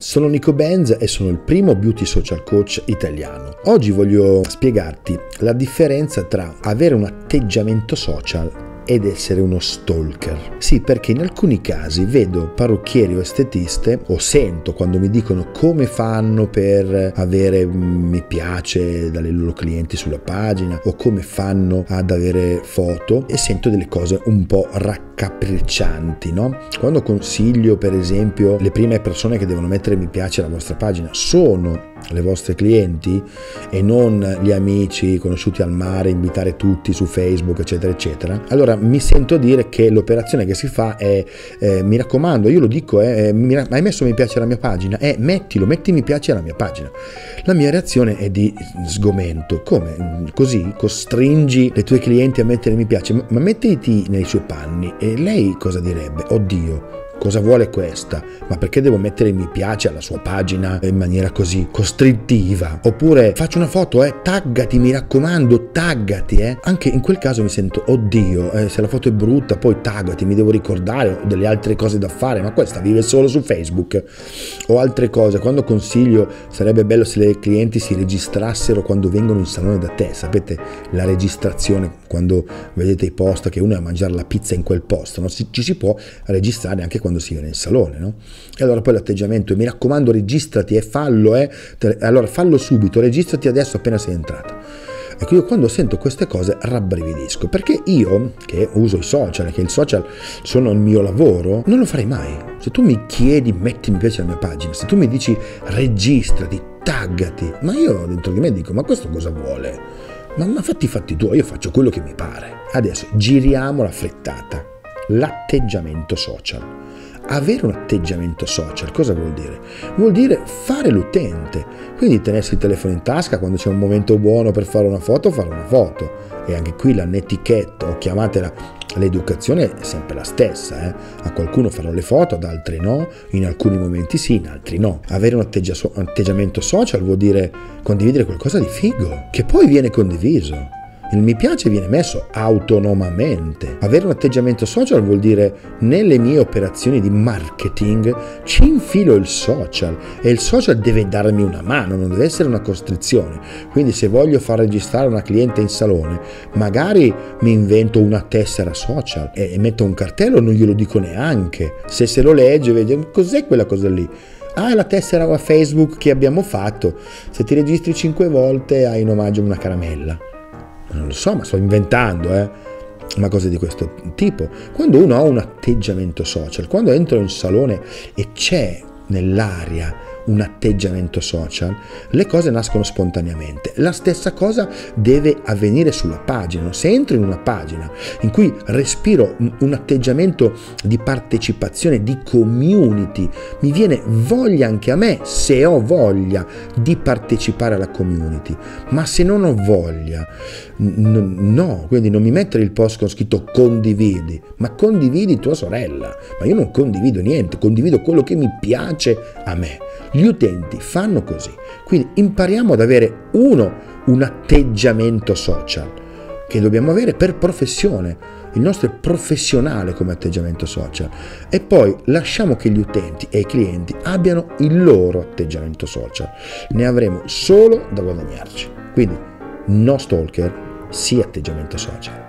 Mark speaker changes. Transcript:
Speaker 1: Sono Nico Benz e sono il primo beauty social coach italiano. Oggi voglio spiegarti la differenza tra avere un atteggiamento social ed essere uno stalker. Sì, perché in alcuni casi vedo parrucchieri o estetiste o sento quando mi dicono come fanno per avere mi piace dalle loro clienti sulla pagina o come fanno ad avere foto, e sento delle cose un po' raccapriccianti, no? Quando consiglio, per esempio, le prime persone che devono mettere mi piace alla vostra pagina sono le vostre clienti e non gli amici conosciuti al mare, invitare tutti su Facebook eccetera eccetera, allora mi sento dire che l'operazione che si fa è mi raccomando, io lo dico, hai messo mi piace alla mia pagina? Metti mi piace alla mia pagina. La mia reazione è di sgomento. Come? Così? Costringi le tue clienti a mettere mi piace? Ma mettiti nei suoi panni e lei cosa direbbe? Oddio, cosa vuole questa? Ma perché devo mettere mi piace alla sua pagina in maniera così costrittiva? Oppure faccio una foto, taggati, mi raccomando, taggati, Anche in quel caso mi sento, oddio, se la foto è brutta poi taggati, mi devo ricordare, ho delle altre cose da fare, ma questa vive solo su Facebook. O altre cose, quando consiglio sarebbe bello se le clienti si registrassero quando vengono in salone da te, sapete la registrazione, quando vedete i post che uno è a mangiare la pizza in quel posto, no? Ci si può registrare anche quando si viene in salone, no? E allora poi l'atteggiamento, mi raccomando registrati e fallo, allora fallo subito, registrati adesso appena sei entrato. Ecco, io quando sento queste cose rabbrividisco, perché io che uso i social, che i social sono il mio lavoro, non lo farei mai. Se tu mi chiedi metti mi piace alla mia pagina, se tu mi dici registrati, taggati, ma io dentro di me dico ma questo cosa vuole? Ma fatti i fatti tuoi, io faccio quello che mi pare. Adesso giriamo la frittata. L'atteggiamento social. Avere un atteggiamento social cosa vuol dire? Vuol dire fare l'utente, quindi tenersi il telefono in tasca quando c'è un momento buono per fare una foto, e anche qui la netiquette, o chiamatela l'educazione, è sempre la stessa, A qualcuno farò le foto, ad altri no, in alcuni momenti sì, in altri no. Avere un atteggiamento social vuol dire condividere qualcosa di figo, che poi viene condiviso. Il mi piace viene messo autonomamente. Avere un atteggiamento social vuol dire nelle mie operazioni di marketing ci infilo il social e il social deve darmi una mano, non deve essere una costrizione. Quindi se voglio far registrare una cliente in salone, magari mi invento una tessera social e metto un cartello, non glielo dico neanche. Se lo legge vede cos'è quella cosa lì. È la tessera a Facebook che abbiamo fatto. Se ti registri 5 volte hai in omaggio una caramella. Non lo so, ma sto inventando, ma cose di questo tipo. Quando uno ha un atteggiamento social, quando entro in salone e c'è nell'aria un atteggiamento social, le cose nascono spontaneamente. La stessa cosa deve avvenire sulla pagina. Se entro in una pagina in cui respiro un atteggiamento di partecipazione, di community, mi viene voglia anche a me, se ho voglia, di partecipare alla community. Ma se non ho voglia, no, quindi non mi mettere il post con scritto condividi, ma condividi tua sorella. Ma io non condivido niente, condivido quello che mi piace a me. Gli utenti fanno così, quindi impariamo ad avere un atteggiamento social che dobbiamo avere per professione, il nostro è professionale come atteggiamento social, e poi lasciamo che gli utenti e i clienti abbiano il loro atteggiamento social, ne avremo solo da guadagnarci. Quindi no stalker, sì atteggiamento social.